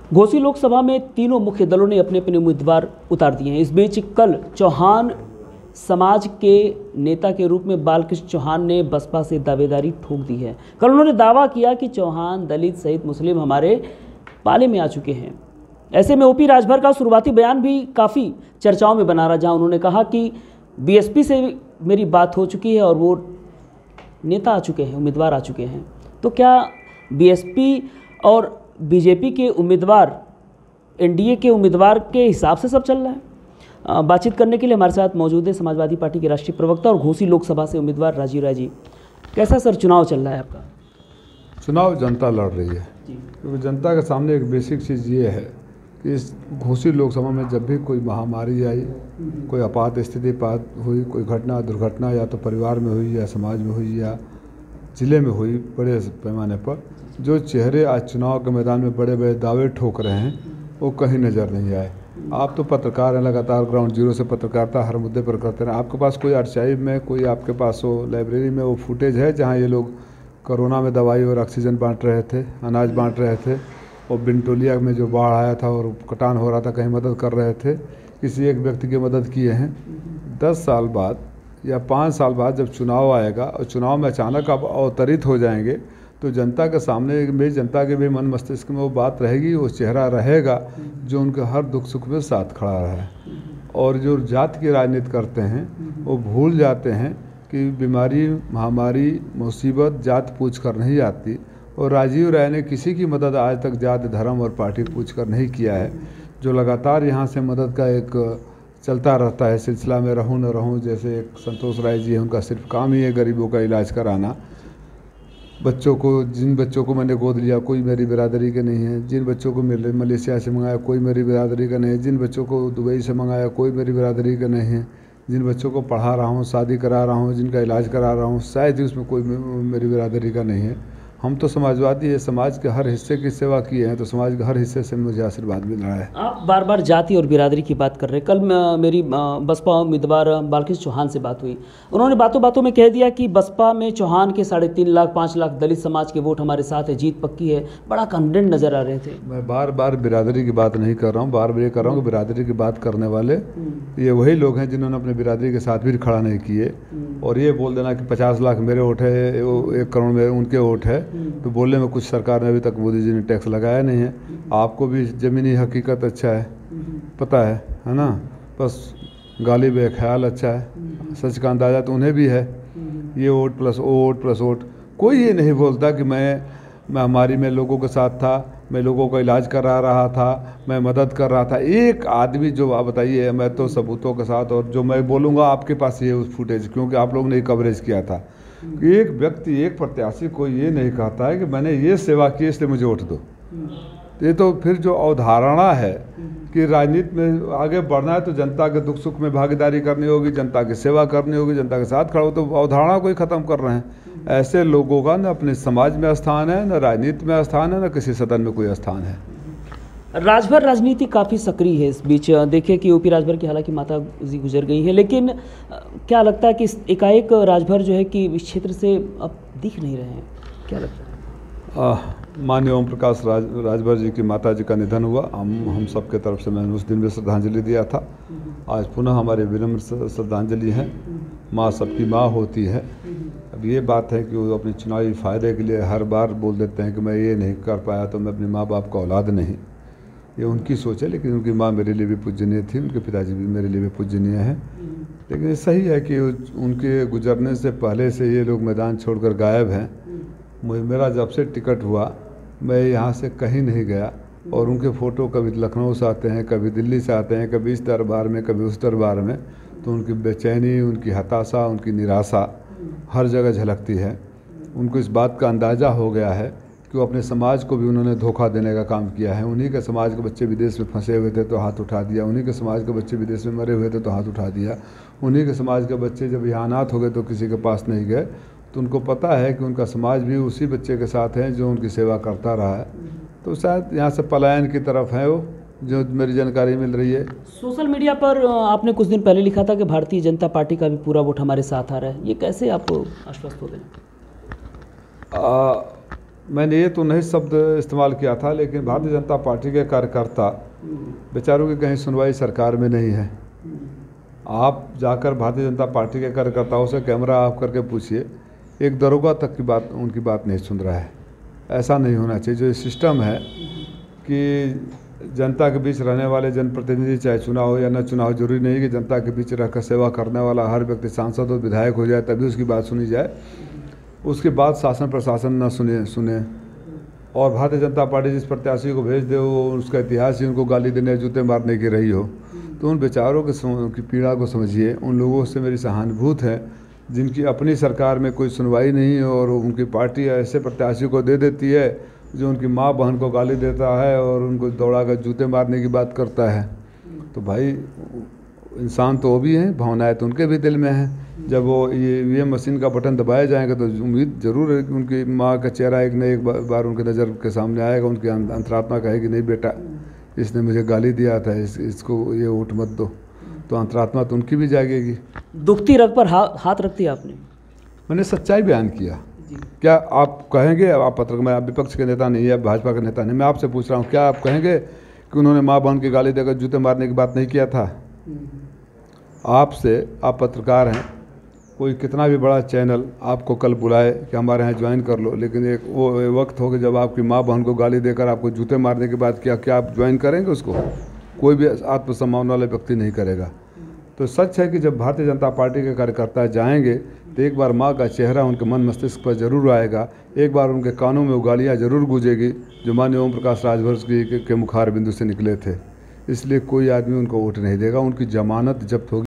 घोसी लोकसभा में तीनों मुख्य दलों ने अपने अपने उम्मीदवार उतार दिए हैं। इस बीच कल चौहान समाज के नेता के रूप में बालकृष्ण चौहान ने बसपा से दावेदारी ठोक दी है। कल उन्होंने दावा किया कि चौहान दलित सहित मुस्लिम हमारे पाले में आ चुके हैं। ऐसे में ओपी राजभर का शुरुआती बयान भी काफ़ी चर्चाओं में बना रहा, जहां उन्होंने कहा कि बीएसपी से मेरी बात हो चुकी है और वो नेता आ चुके हैं, उम्मीदवार आ चुके हैं। तो क्या बीएसपी और बीजेपी के उम्मीदवार एनडीए के उम्मीदवार के हिसाब से सब चल रहा है? बातचीत करने के लिए हमारे साथ मौजूद है समाजवादी पार्टी के राष्ट्रीय प्रवक्ता और घोसी लोकसभा से उम्मीदवार राजीव राय जी। कैसा सर चुनाव चल रहा है आपका? चुनाव जनता लड़ रही है, क्योंकि जनता के सामने एक बेसिक चीज़ ये है कि इस घोसी लोकसभा में जब भी कोई महामारी आई, कोई आपात स्थिति हुई, कोई घटना दुर्घटना या तो परिवार में हुई या समाज में हुई या जिले में हुई, बड़े पैमाने पर जो चेहरे आज चुनाव के मैदान में बड़े बड़े दावे ठोक रहे हैं वो कहीं नज़र नहीं आए। आप तो पत्रकार हैं, लगातार ग्राउंड जीरो से पत्रकारिता हर मुद्दे पर करते हैं। आपके पास कोई आर्काइव में, कोई आपके पास हो लाइब्रेरी में वो फुटेज है जहाँ ये लोग कोरोना में दवाई और ऑक्सीजन बांट रहे थे, अनाज बांट रहे थे, और बिनटोलिया में जो बाढ़ आया था और कटान हो रहा था, कहीं मदद कर रहे थे, किसी एक व्यक्ति की मदद किए हैं? 10 साल बाद या 5 साल बाद जब चुनाव आएगा और चुनाव में अचानक आप अवतरित हो जाएंगे तो जनता के सामने भी, जनता के भी मन मस्तिष्क में वो बात रहेगी, वो चेहरा रहेगा जो उनके हर दुख सुख में साथ खड़ा रहा है। और जो जाति की राजनीति करते हैं वो भूल जाते हैं कि बीमारी, महामारी, मुसीबत जात पूछ कर नहीं आती। और राजीव राय ने किसी की मदद आज तक जाति, धर्म और पार्टी पूछ कर नहीं किया है। जो लगातार यहाँ से मदद का एक चलता रहता है सिलसिला में, रहूँ न रहूँ, जैसे एक संतोष राय जी है, उनका सिर्फ काम ही है गरीबों का इलाज कराना। बच्चों को, जिन बच्चों को मैंने गोद लिया कोई मेरी बिरादरी के नहीं है, जिन बच्चों को मलेशिया से मंगाया कोई मेरी बिरादरी का नहीं है, जिन बच्चों को दुबई से मंगाया कोई मेरी बिरादरी का नहीं है, जिन बच्चों को पढ़ा रहा हूँ, शादी करा रहा हूँ, जिनका इलाज करा रहा हूँ, शायद ही उसमें कोई मेरी बिरादरी का नहीं है। हम तो समाजवादी है, समाज के हर हिस्से की सेवा किए हैं, तो समाज के हर हिस्से से मुझे आशीर्वाद मिल रहा है। आप बार बार जाति और बिरादरी की बात कर रहे हैं। कल मेरी बसपा उम्मीदवार बालकृष्ण चौहान से बात हुई, उन्होंने बातों बातों में कह दिया कि बसपा में चौहान के 3.5 लाख 5 लाख दलित समाज के वोट हमारे साथ है, जीत पक्की है। बड़ा कॉन्फिडेंट नजर आ रहे थे। मैं बार बार बिरादरी की बात नहीं कर रहा हूँ, बार बार ये कर रहा हूँ कि बिरादरी की बात करने वाले ये वही लोग हैं जिन्होंने अपने बिरादरी के साथ भी खड़ा नहीं किए। और ये बोल देना कि 50 लाख मेरे वोट है, 1 करोड़ में उनके वोट है, तो बोलने में कुछ सरकार ने अभी तक मोदी जी ने टैक्स लगाया नहीं है। आपको भी ज़मीनी हकीकत अच्छा है, पता है ना? बस गाली बेख्याल अच्छा है, सच का अंदाज़ा तो उन्हें भी है। ये वोट प्लस वो वोट प्लस वोट, कोई ये नहीं बोलता कि मैं महामारी में लोगों के साथ था, मैं लोगों का इलाज करा रहा था, मैं मदद कर रहा था। एक आदमी जो आप बताइए, मैं तो सबूतों के साथ, और जो मैं बोलूँगा आपके पास ये उस फुटेज, क्योंकि आप लोग ने कवरेज किया था। एक व्यक्ति, एक प्रत्याशी कोई ये नहीं कहता है कि मैंने ये सेवा की इसलिए मुझे वोट दो। ये तो फिर जो अवधारणा है कि राजनीति में आगे बढ़ना है तो जनता के दुख सुख में भागीदारी करनी होगी, जनता की सेवा करनी होगी, जनता के साथ खड़ा हो, तो अवधारणा को ही ख़त्म कर रहे हैं। ऐसे लोगों का न अपने समाज में स्थान है, न राजनीति में स्थान है, न किसी सदन में कोई स्थान है। राजभर राजनीति काफ़ी सक्रिय है। इस बीच देखिए कि ओपी राजभर की हालांकि माता जी गुजर गई हैं, लेकिन क्या लगता है कि एकाएक राजभर जो है कि इस क्षेत्र से अब दिख नहीं रहे हैं, क्या लगता है? माननीय ओम प्रकाश राजभर जी की माता जी का निधन हुआ। हम सब के तरफ से मैंने उस दिन भी श्रद्धांजलि दिया था। आज पुनः हमारे विनम्र श्रद्धांजलि है। माँ सबकी माँ होती है। अब ये बात है कि वो अपने चुनावी फ़ायदे के लिए हर बार बोल देते हैं कि मैं ये नहीं कर पाया तो मैं अपने माँ बाप का औलाद नहीं। ये उनकी सोच है, लेकिन उनकी माँ मेरे लिए भी पूजनीय थी, उनके पिताजी भी मेरे लिए भी पूजनीय हैं। लेकिन ये सही है कि उनके गुजरने से पहले से ये लोग मैदान छोड़कर गायब हैं। मेरा जब से टिकट हुआ मैं यहाँ से कहीं नहीं गया, और उनके फ़ोटो कभी लखनऊ से आते हैं, कभी दिल्ली से आते हैं, कभी इस दरबार में, कभी उस दरबार में, तो उनकी बेचैनी, उनकी हताशा, उनकी निराशा हर जगह झलकती है। उनको इस बात का अंदाज़ा हो गया है कि वो अपने समाज को भी उन्होंने धोखा देने का काम किया है। उन्हीं के समाज के बच्चे विदेश में फंसे हुए थे तो हाथ उठा दिया, उन्हीं के समाज के बच्चे विदेश में मरे हुए थे तो हाथ उठा दिया, उन्हीं के समाज के बच्चे जब यहाँ अनाथ हो गए तो किसी के पास नहीं गए। तो उनको पता है कि उनका समाज भी उसी बच्चे के साथ है जो उनकी सेवा करता रहा है। तो शायद यहाँ से पलायन की तरफ है वो, जो मेरी जानकारी मिल रही है। सोशल मीडिया पर आपने कुछ दिन पहले लिखा था कि भारतीय जनता पार्टी का भी पूरा वोट हमारे साथ आ रहा है, ये कैसे आप आश्वस्त हो गए? मैंने ये तो नहीं शब्द इस्तेमाल किया था, लेकिन भारतीय जनता पार्टी के कार्यकर्ता बेचारों की कहीं सुनवाई सरकार में नहीं है। आप जाकर भारतीय जनता पार्टी के कार्यकर्ताओं से कैमरा ऑफ करके पूछिए, एक दरोगा तक की बात उनकी बात नहीं सुन रहा है। ऐसा नहीं होना चाहिए। जो ये सिस्टम है कि जनता के बीच रहने वाले जनप्रतिनिधि, चाहे चुनाव हो या न चुनाव, जरूरी नहीं कि जनता के बीच रहकर सेवा करने वाला हर व्यक्ति सांसद और विधायक हो जाए तभी उसकी बात सुनी जाए। उसके बाद शासन प्रशासन न सुने और भारतीय जनता पार्टी जिस प्रत्याशी को भेज दे वो उसका इतिहास ही उनको गाली देने, जूते मारने की रही हो, तो उन बेचारों की पीड़ा को समझिए। उन लोगों से मेरी सहानुभूति है जिनकी अपनी सरकार में कोई सुनवाई नहीं है और उनकी पार्टी ऐसे प्रत्याशी को दे देती है जो उनकी माँ बहन को गाली देता है और उनको दौड़ा कर जूते मारने की बात करता है। तो भाई इंसान तो वो भी हैं, भावनाएं तो उनके भी दिल में हैं। जब वो ये ईवीएम मशीन का बटन दबाया जाएगा तो उम्मीद जरूर है कि उनकी माँ का चेहरा एक न एक बार उनके नज़र के सामने आएगा। उनकी अंतरात्मा कहेगी नहीं बेटा, इसने मुझे गाली दिया था, इसको ये वोट मत दो, तो अंतरात्मा तो उनकी भी जागेगी। दुखती रग पर हाथ रख दिया आपने। मैंने सच्चाई बयान किया। क्या आप कहेंगे, आप पत्रकार, मैं विपक्ष के नेता नहीं है, भाजपा के नेता नहीं, मैं आपसे पूछ रहा हूँ, क्या आप कहेंगे कि उन्होंने माँ बहन की गाली देकर जूते मारने की बात नहीं किया था? आपसे, आप पत्रकार हैं, कोई कितना भी बड़ा चैनल आपको कल बुलाए कि हमारे यहाँ ज्वाइन कर लो, लेकिन एक वो वक्त होगा जब आपकी माँ बहन को गाली देकर आपको जूते मारने की बात किया, क्या आप ज्वाइन करेंगे उसको? कोई भी आत्मसम्मान वाला व्यक्ति नहीं करेगा। तो सच है कि जब भारतीय जनता पार्टी के कार्यकर्ता जाएंगे तो एक बार माँ का चेहरा उनके मन मस्तिष्क पर जरूर आएगा, एक बार उनके कानों में वो गालियाँ जरूर गूंजेगी जो माननीय ओम प्रकाश राजभर के मुखार बिंदु से निकले थे। इसलिए कोई आदमी उनको वोट नहीं देगा। उनकी जमानत जब्त होगी।